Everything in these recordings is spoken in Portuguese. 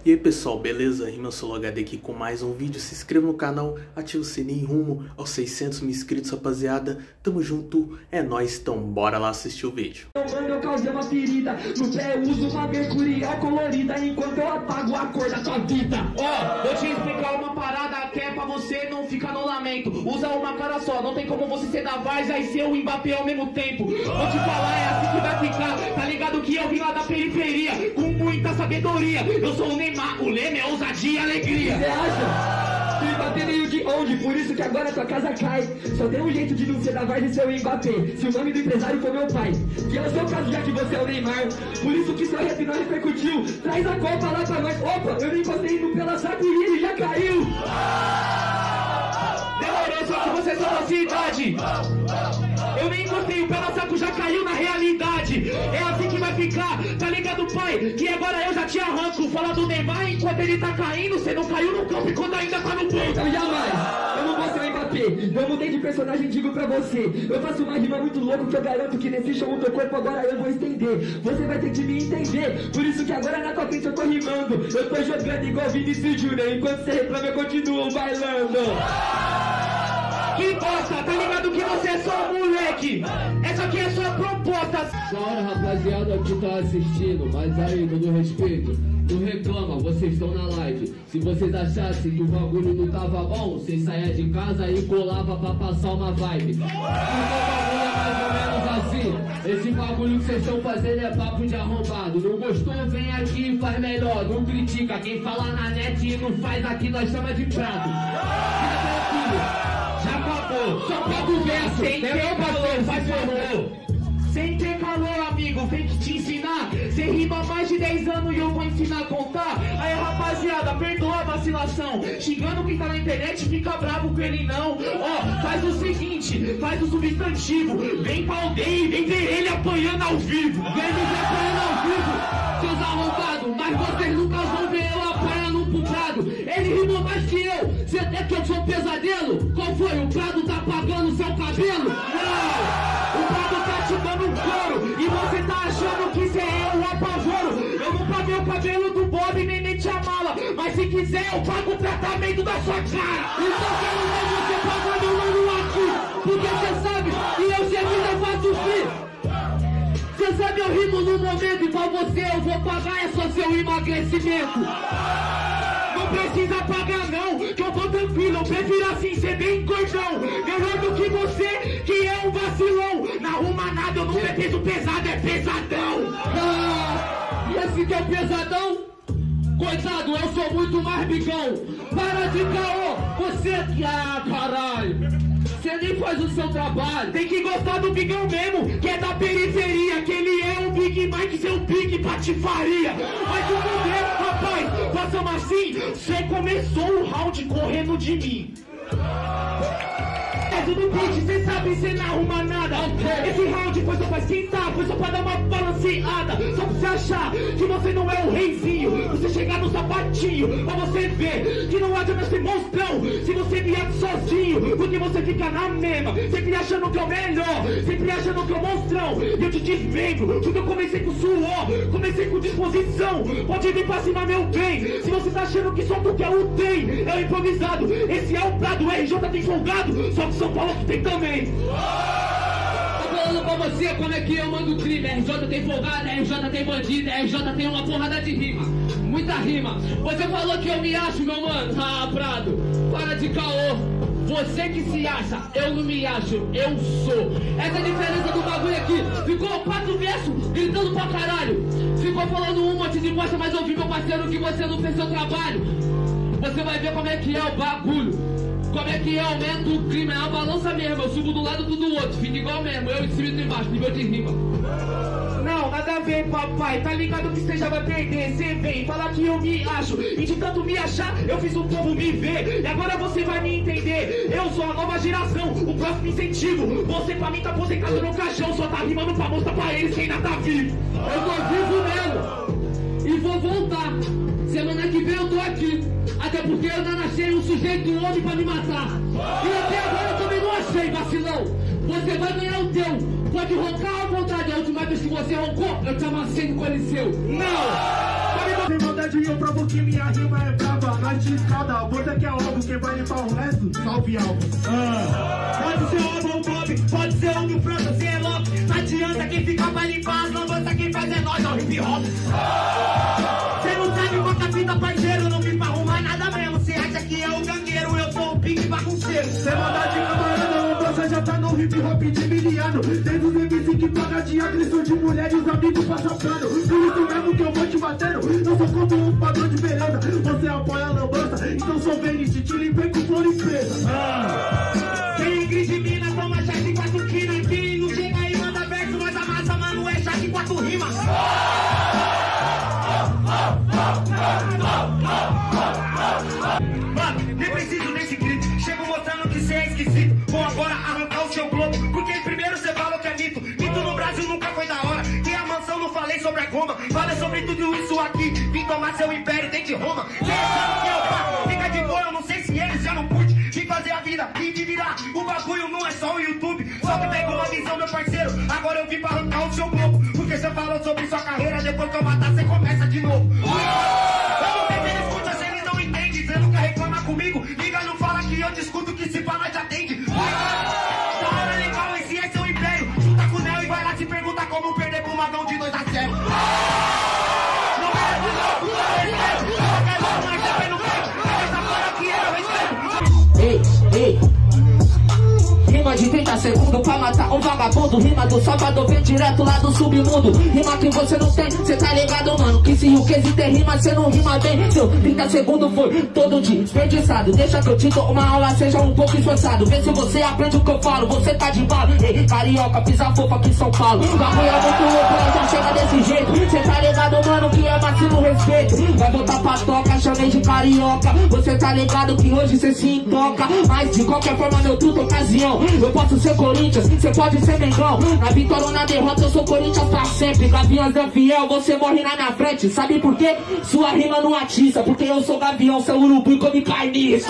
E aí pessoal, beleza? RimaSoloHD aqui com mais um vídeo. Se inscreva no canal, ative o sininho rumo aos 600 mil inscritos, rapaziada. Tamo junto, é nóis, então bora lá assistir o vídeo. Eu causei uma ferida, no pé eu uso uma mercurial colorida, enquanto eu apago a cor da tua vida. Vou te explicar uma parada que é pra você não ficar no lamento. Usa uma cara só, não tem como você ser da Várzea e ser o Mbappé ao mesmo tempo. Vou te falar, é assim que vai ficar. Tá ligado que eu vim lá da periferia, com muita sabedoria. Eu sou o Neymar, o lema é ousadia e alegria. Você acha? Tu Mbappé meio de onde? Por isso que agora tua casa cai. Só tem um jeito de não ser da Várzea e ser o Mbappé. Se o nome do empresário for meu pai, que é o seu caso já que você é o Neymar. Por isso que seu rap não repercutiu. Traz a Copa lá pra nós. Opa, eu nem passei indo pela saco e ele já caiu. Demorou, só que vocês são da cidade. Eu nem encostei, o pé na saco já caiu na realidade. É assim que vai ficar, tá ligado, pai? Que agora eu já te arranco. Fala do Neymar enquanto ele tá caindo. Você não caiu no campo enquanto ainda tá no banco. Eu jamais, eu não vou ser o Mbappé. Eu mudei de personagem, digo pra você. Eu faço uma rima muito louca que eu garanto que nesse show o teu corpo agora eu vou estender. Você vai ter que me entender. Por isso que agora na tua frente eu tô rimando. Eu tô jogando igual Vinícius Júnior. Enquanto você reclama eu continuo bailando. Que bosta, tá ligado que você é só um moleque. Essa aqui é sua proposta. Da hora, rapaziada que tá assistindo, mas aí, todo respeito, não reclama, vocês estão na live. Se vocês achassem que o bagulho não tava bom, vocês saiam de casa e colava pra passar uma vibe. Porque o bagulho é mais ou menos assim. Esse bagulho que vocês estão fazendo é papo de arrombado. Não gostou, vem aqui e faz melhor. Não critica, quem fala na net e não faz aqui, nós chama de prato. Fica tranquilo. Já acabou, só pega o verso, sem ter calor, faz favor. Sem ter calor, amigo, vem que te ensinar. Cê rima há mais de 10 anos e eu vou ensinar a contar. Aí, rapaziada, perdoa a vacilação. Xingando quem tá na internet, fica bravo com ele não. Faz o seguinte, faz o substantivo. Vem pra aldeia e vem ver ele apanhando ao vivo. Vem me ver apanhando ao vivo, seus arrombados. Mas vocês nunca vão ver eu apanhando pro Prado. Ele rimou mais que eu, cê até que eu sou pesadelo. Qual foi? O Prado tá apagando seu cabelo? Não! O Prado tá te dando um couro e você tá achando que cê é o apavoro. Eu não paguei o cabelo do Bob nem meti a mala, mas se quiser eu pago o tratamento da sua cara. Então quero ver você pagando o nome aqui, porque cê sabe que eu sempre não faço fim. Cê sabe eu rimo no momento e pra você eu vou pagar é só seu emagrecimento. Não precisa pagar não, que eu tô tranquilo, eu prefiro assim ser bem gordão. Melhor do que você, que é um vacilão. Não arruma nada, eu não é peso pesado, é pesadão. E esse que é o pesadão? Coitado, eu sou muito mais bigão. Para de caô, você que... caralho. Você nem faz o seu trabalho. Tem que gostar do bigão mesmo, que é da periferia. Que ele é o Big Mike, seu Big Patifaria. Mas o poder, rapaz, passamos assim. Você começou o round correndo de mim. No beat, cê sabe, cê não arruma nada. Esse round foi só pra esquentar, foi só pra dar uma balanceada. Só pra você achar que você não é o reizinho. Você chegar no sapatinho, pra você ver que não adianta ser monstrão se você vier sozinho. Porque você fica na mesma, sempre achando que é o melhor, sempre achando que é o monstrão. E eu te desmembro, porque eu comecei com suor, comecei com disposição. Pode vir pra cima, meu bem. Se você tá achando que só tu quer o tem, é o improvisado. Esse é o Prado, RJ tem folgado, só que São Paulo que tem também. Tô falando pra você como é que eu mando crime. RJ tem folgado, RJ tem bandido, RJ tem uma porrada de rima, muita rima. Você falou que eu me acho, meu mano. Prado, para de caô. Você que se acha, eu não me acho, eu sou. Essa é a diferença do bagulho aqui. Ficou 4 versos gritando pra caralho. Ficou falando um monte de bosta, mas eu vi, meu parceiro, que você não fez seu trabalho. Você vai ver como é que é o bagulho. Como é que aumenta o clima, é uma balança mesmo. Eu subo do lado do outro, fica igual mesmo. Eu em cima e tu embaixo, nível de rima. Não, nada a ver, papai. Tá ligado que você já vai perder. Cê vem, fala que eu me acho. E de tanto me achar, eu fiz o povo me ver. E agora você vai me entender. Eu sou a nova geração, o próximo incentivo. Você pra mim tá aposentado no caixão, só tá rimando pra mostrar pra eles que ainda tá vivo. Eu tô vivo mesmo. E vou voltar. Semana que vem eu tô aqui. Até porque eu ainda não achei um sujeito, um homem pra me matar. E até agora eu também não achei, vacilão. Você vai ganhar o teu. Pode roncar à vontade. A última vez que você roncou, eu te amassei no Coliseu. Não! Pode você mandar verdade eu provo que minha rima é brava. Nós te escalda, você que é alvo, quem vai limpar o resto, salve alvo. Pode ser o Alvo Bob, pode ser o Mil França, cê é louco. Não adianta quem fica pra limpar as lambanças, quem faz é nós, é o hip hop. Cê não sabe qual que é a fita, parceiro, não vim pra arrumar nada mesmo. Cê acha que é o gangueiro, eu sou o pique bagunceiro. Cê manda de camarada, você já tá no hip hop de miliano. Desde os MC que paga de agressão de mulher e os amigos passam pano. Por isso mesmo que eu vou te batendo, eu sou como um padrão de beleza. Você apoia a lambança, então sou Venite, te limpei com flor e presa. Quem agride mina, toma chá de 4 quilos. Quem não chega aí, manda verso, nós amassa, mano, é chá de 4 rimas. Mano, nem preciso desse grito. Chego mostrando que cê é esquisito. Vou agora arrancar o seu globo, porque primeiro cê falou que é mito. Mito no Brasil nunca foi da hora. Tem a mansão, não falei sobre a goma. Falei sobre tudo isso aqui. Vim tomar seu império dentro de Roma. Cê sabe que é o pá, fica de boa, eu não sei se eles já não curte. Vim fazer a vida e de virar. O bagulho não é só o YouTube. Só que pegou uma visão, meu parceiro. Agora eu vim pra arrancar o seu globo, porque cê falou sobre sua carreira. Depois que eu matar, cê começa de novo. Comigo, liga, não fala que eu discuto, que se fala te atende. Da hora legal, esse é seu império. Junta com o Neo e vai lá se perguntar como perder pro Magão de 2-0. Não é de louco, eu respeito. Eu quero mais também no peito. Essa fora que eu respeito. Ei, rima de 30 segundos pra matar um vagabundo. Rima do Salvador, vem direto lá do submundo. Rima que você não tem, cê tá ligado, mano? Que se o quesito tem rima, cê não rima bem. Seu 30 segundos foi todo desperdiçado. Deixa que eu te dou uma aula, seja um pouco esforçado. Vê se você aprende o que eu falo, você tá de bala. Ei, carioca, pisa fofa aqui em São Paulo. Bagulho é muito louco, então chega desse jeito. Cê tá ligado, mano, que é máximo respeito. Vai voltar pra toca, chamei de carioca. Você tá ligado que hoje cê se intoca. Mas de qualquer forma, meu tudo ocasião. Eu posso ser Corinthians, cê pode ser Mengão. Na vitória ou na derrota eu sou Corinthians pra sempre. Gaviões é fiel, você morre na minha frente. Sabe por quê? Sua rima não atiça. Porque eu sou gavião, seu urubu e come carniça.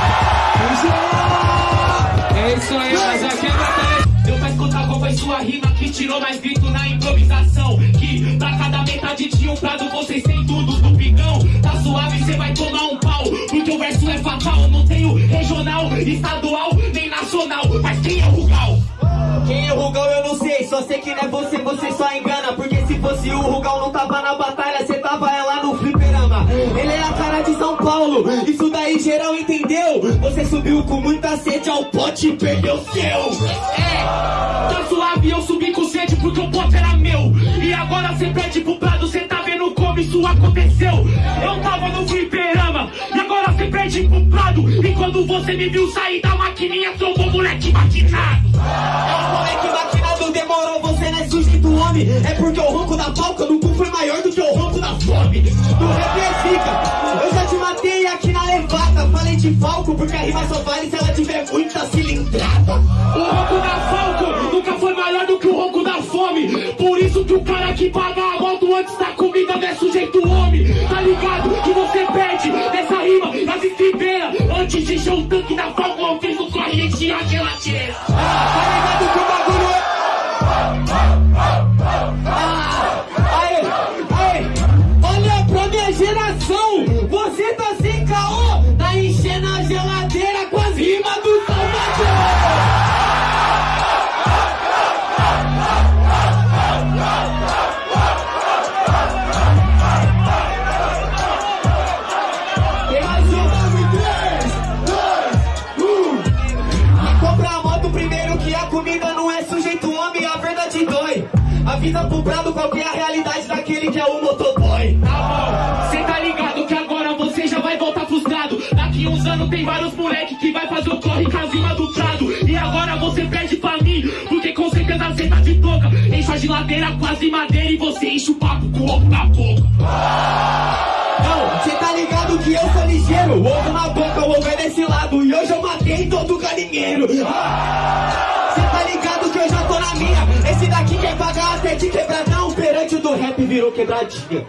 É isso aí, mas aqui é batalha. Deu pra escutar qual foi sua rima que tirou mais grito na improvisação. Que pra cada metade de um prado vocês têm tudo do pigão. Tá suave, cê vai tomar um pau, porque o verso é fatal. Não tenho regional, estadual, nem nacional. Mas quem é o Rugal? Quem é o Rugal eu não sei, só sei que não é você, você só engana. Porque se fosse o Rugal não tava na batalha, cê tava lá no fliperama. Ele é a cara de São Paulo, isso daí geral entendeu. Você subiu com muita sede ao pote e perdeu o seu. Tá suave, eu subi com sede porque o pote era meu. E agora cê perde pro prado, cê tá vendo como isso aconteceu. Eu tava no fliperama, e agora cê perde pro prado. E quando você me viu sair da maquininha, sou um moleque maquinado. É um moleque maquinado, demorou, você não é sujeito homem. É porque o ronco da palca no cu foi maior do que o ronco da fome. Do rap é zica, eu já te matei aqui na levada. Falei de falco porque a rima só vale se ela tiver muita cilindrada. O ronco da falco nunca foi maior do que o ronco da fome. Por isso que o cara que paga a moto antes da comida não é sujeito homem. Tá ligado que você perde nessa rima nas estribeiras. Antes de encher o tanque da falco, eu fiz um corrente e a geladeira. Tá ligado que o bagulho é... Olha pra minha geração, você tá sem caô, tá enchendo a geladeira com as rimas do Salvador. Tem mais uma, 3, 2, 1. Compra a moto primeiro que a comida não é sujeito homem, a verdade dói. Avisa pro prado qual que é a realidade daquele que é o motoboy. Tá bom, cê tá ligado que agora você já vai voltar frustrado. Daqui uns anos tem vários moleque que vai fazer o corre com a rima do prado. E agora você perde pra mim, porque com certeza cê tá de toca. Enche a geladeira quase madeira e você enche o papo com o ovo na boca. Não, cê tá ligado que eu sou ligeiro. O ovo na boca, o ovo é desse lado. E hoje eu matei todo galinheiro. Cê tá ligado que eu já tô na minha. Esse daqui quer pagar até de quebradão. Perante o do rap virou quebradinha.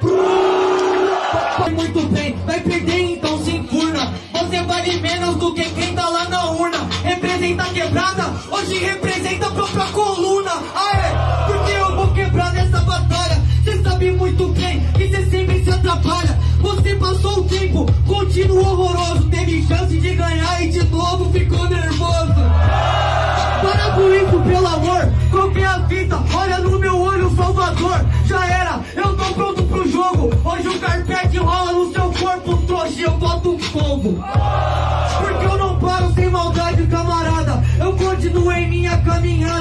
Muito bem, vai perder então se enfurna. Você vale menos do que quem tá lá na urna. Representa a quebrada, hoje representa a própria coluna. Aê, porque eu vou quebrar nessa batalha. Cê sabe muito bem que cê sempre se atrapalha. Você passou o tempo, contínuo horroroso. Teve chance de ganhar e de novo ficou nervoso. Para com isso, pelo amor, troquei a fita, olha no meu olho, Salvador. Já era, eu tô pronto pro jogo. Hoje o carpete rola no seu corpo, trouxa, eu boto fogo. Porque eu não paro sem maldade, camarada. Eu continuo em minha caminhada.